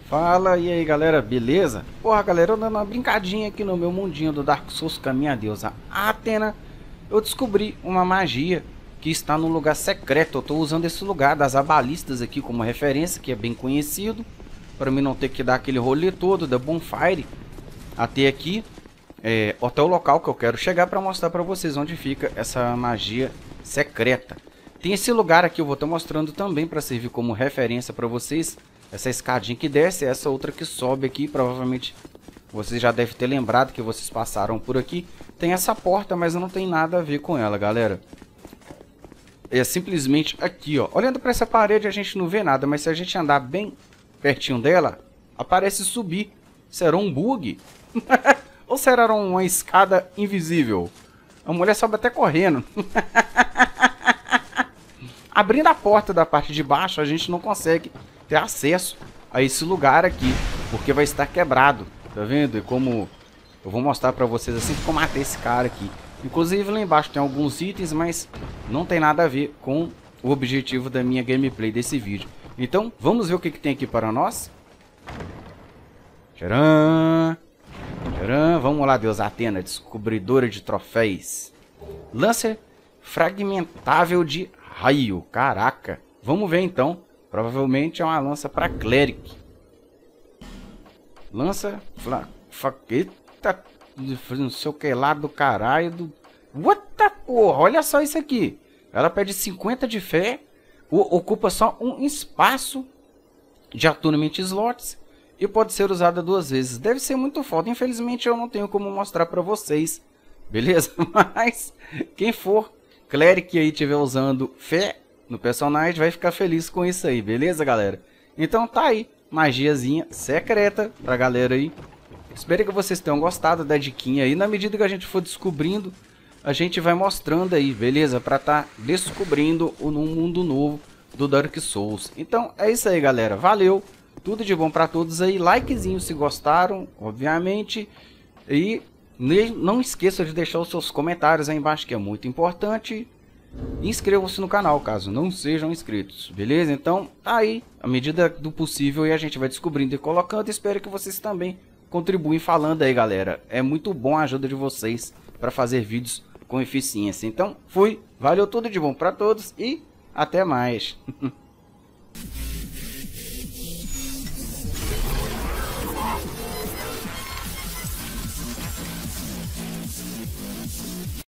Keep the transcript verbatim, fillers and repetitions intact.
Fala, e aí galera, beleza? Porra galera, eu dando uma brincadinha aqui no meu mundinho do Dark Souls com a minha deusa Athena. Eu descobri uma magia que está no lugar secreto. Eu tô usando esse lugar das abalistas aqui como referência, que é bem conhecido, para mim não ter que dar aquele rolê todo da bonfire até aqui, é, até o local que eu quero chegar para mostrar para vocês onde fica essa magia secreta. Tem esse lugar aqui, eu vou estar mostrando também para servir como referência para vocês. Essa escadinha que desce, essa outra que sobe aqui, provavelmente vocês já devem ter lembrado que vocês passaram por aqui. Tem essa porta, mas não tem nada a ver com ela, galera. É simplesmente aqui, ó. Olhando para essa parede a gente não vê nada, mas se a gente andar bem pertinho dela, aparece subir. Será um bug? Ou será uma escada invisível? A mulher sobe até correndo. Abrindo a porta da parte de baixo, a gente não consegue ter acesso a esse lugar aqui, porque vai estar quebrado, tá vendo? E como eu vou mostrar pra vocês assim que eu matei esse cara aqui. Inclusive lá embaixo tem alguns itens, mas não tem nada a ver com o objetivo da minha gameplay desse vídeo. Então vamos ver o que, que tem aqui para nós. Tcharam! Tcharam! Vamos lá, deusa Athena, descobridora de troféus. Lança fragmentável de raio, caraca. Vamos ver então. Provavelmente é uma lança para cleric. Lança faqueta, não sei o que lá do caralho. Do... What the porra? Olha só isso aqui. Ela pede cinquenta de fé. Ocupa só um espaço de attunement slots. E pode ser usada duas vezes. Deve ser muito foda. Infelizmente eu não tenho como mostrar para vocês. Beleza? Mas quem for cleric aí estiver usando fé no personagem vai ficar feliz com isso aí, beleza, galera? Então tá aí, magiazinha secreta pra galera aí. Espero que vocês tenham gostado da diquinha aí. Na medida que a gente for descobrindo, a gente vai mostrando aí, beleza? Pra tá descobrindo um mundo novo do Dark Souls. Então é isso aí, galera. Valeu, tudo de bom pra todos aí. Likezinho se gostaram, obviamente. E não esqueça de deixar os seus comentários aí embaixo, que é muito importante. Inscrevam-se no canal caso não sejam inscritos, beleza? Então tá aí, à medida do possível, e a gente vai descobrindo e colocando. Espero que vocês também contribuem falando aí, galera. É muito bom a ajuda de vocês para fazer vídeos com eficiência. Então fui, valeu, tudo de bom para todos e até mais.